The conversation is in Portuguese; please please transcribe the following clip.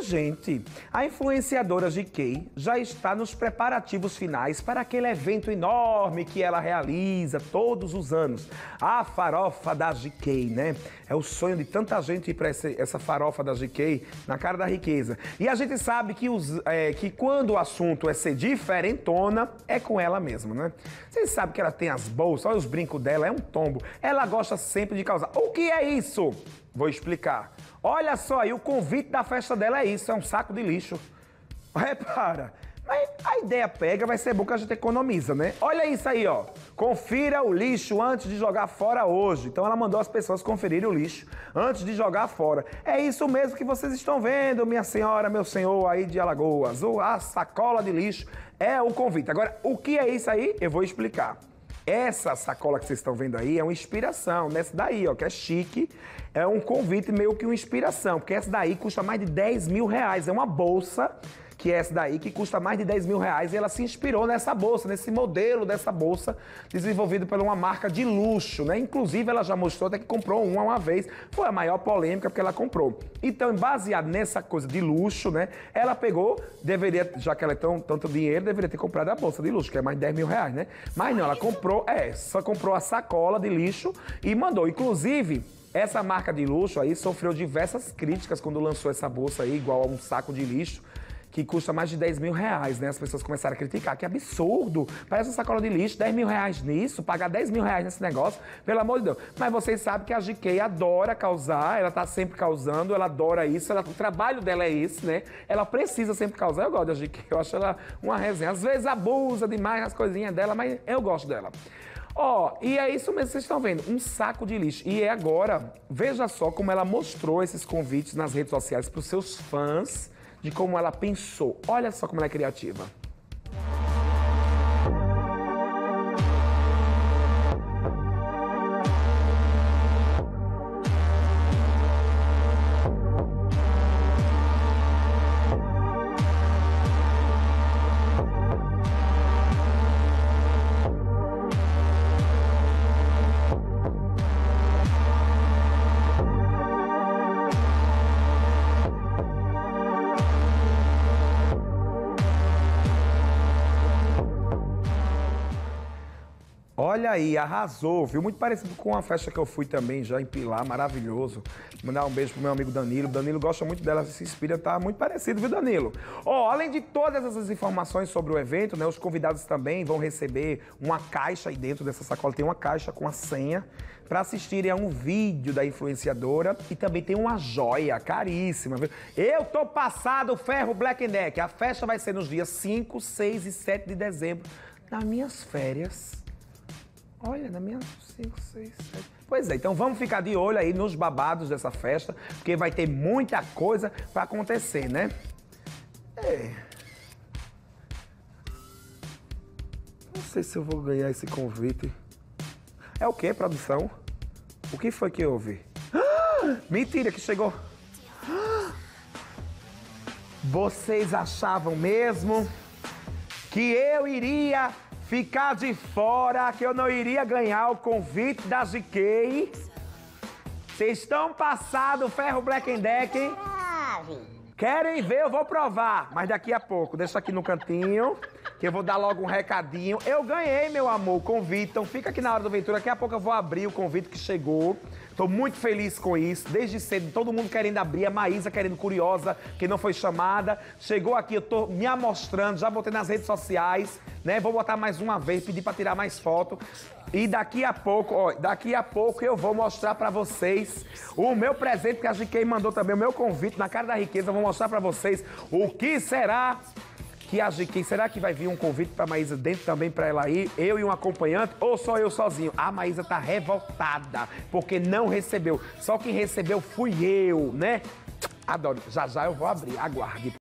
gente, a influenciadora GK já está nos preparativos finais para aquele evento enorme que ela realiza todos os anos. A farofa da GK, né? É o sonho de tanta gente ir para essa farofa da GK na cara da riqueza. E a gente sabe que quando o assunto é ser diferentona, é com ela mesma, né? Vocês sabem que ela tem as bolsas, olha os brincos dela, é um tombo. Ela gosta sempre de causar. O que é isso? Vou explicar. Olha só aí, o convite da festa dela é isso, é um saco de lixo. Repara, mas a ideia pega, vai ser bom que a gente economiza, né? Olha isso aí, ó. Confira o lixo antes de jogar fora hoje. Então ela mandou as pessoas conferirem o lixo antes de jogar fora. É isso mesmo que vocês estão vendo, minha senhora, meu senhor aí de Alagoas. A sacola de lixo é o convite. Agora, o que é isso aí? Eu vou explicar. Essa sacola que vocês estão vendo aí é uma inspiração, nessa daí, ó, que é chique, é um convite meio que uma inspiração, porque essa daí custa mais de 10 mil reais, é uma bolsa, que é essa daí, que custa mais de 10 mil reais, e ela se inspirou nessa bolsa, nesse modelo dessa bolsa, desenvolvido por uma marca de luxo, né? Inclusive, ela já mostrou até que comprou uma vez, foi a maior polêmica porque ela comprou. Então, baseado nessa coisa de luxo, né? Ela pegou, deveria, já que ela é tanto dinheiro, deveria ter comprado a bolsa de luxo, que é mais de 10 mil reais, né? Mas não, ela comprou, só comprou a sacola de lixo e mandou. Inclusive, essa marca de luxo aí sofreu diversas críticas quando lançou essa bolsa aí, igual a um saco de lixo, que custa mais de 10 mil reais, né? As pessoas começaram a criticar, que absurdo, parece uma sacola de lixo, 10 mil reais nisso, pagar 10 mil reais nesse negócio, pelo amor de Deus. Mas vocês sabem que a GK adora causar, ela tá sempre causando, ela adora isso, o trabalho dela é esse, né? Ela precisa sempre causar, eu gosto da GK, eu acho ela uma resenha. Às vezes abusa demais as coisinhas dela, mas eu gosto dela. Ó, e é isso mesmo que vocês estão vendo, um saco de lixo. E é agora, veja só como ela mostrou esses convites nas redes sociais para os seus fãs, de como ela pensou. Olha só como ela é criativa. Olha aí, arrasou, viu? Muito parecido com a festa que eu fui também, já em Pilar, maravilhoso. Mandar um beijo pro meu amigo Danilo. Danilo gosta muito dela, se inspira, tá muito parecido, viu, Danilo? Ó, além de todas essas informações sobre o evento, né, os convidados também vão receber uma caixa aí dentro dessa sacola. Tem uma caixa com a senha para assistirem a um vídeo da influenciadora e também tem uma joia caríssima, viu? Eu tô passado ferro Black Deck. A festa vai ser nos dias 5, 6 e 7 de dezembro, nas minhas férias. Olha, na minha 5, 6, 7... Pois é, então vamos ficar de olho aí nos babados dessa festa, porque vai ter muita coisa pra acontecer, né? Não sei se eu vou ganhar esse convite. É o quê, produção? O que foi que houve? Mentira que chegou. Vocês achavam mesmo que eu iria ficar de fora, que eu não iria ganhar o convite da GK? Vocês estão passado ferro Black Deck, hein? Querem ver? Eu vou provar, mas daqui a pouco. Deixa aqui no cantinho, que eu vou dar logo um recadinho. Eu ganhei, meu amor, o convite, então fica aqui na Hora do Aventura. Daqui a pouco eu vou abrir o convite que chegou. Tô muito feliz com isso, desde cedo, todo mundo querendo abrir, a Maísa querendo, curiosa, que não foi chamada. Chegou aqui, eu tô me amostrando, já botei nas redes sociais, né? Vou botar mais uma vez, pedir pra tirar mais foto. E daqui a pouco, ó, eu vou mostrar pra vocês o meu presente que a GK mandou também, o meu convite na cara da riqueza. Eu vou mostrar pra vocês o que será que a GK, será que vai vir um convite pra Maísa dentro também pra ela ir, eu e um acompanhante, ou só eu sozinho? A Maísa tá revoltada, porque não recebeu. Só quem recebeu fui eu, né? Adoro. Já já eu vou abrir, aguarde.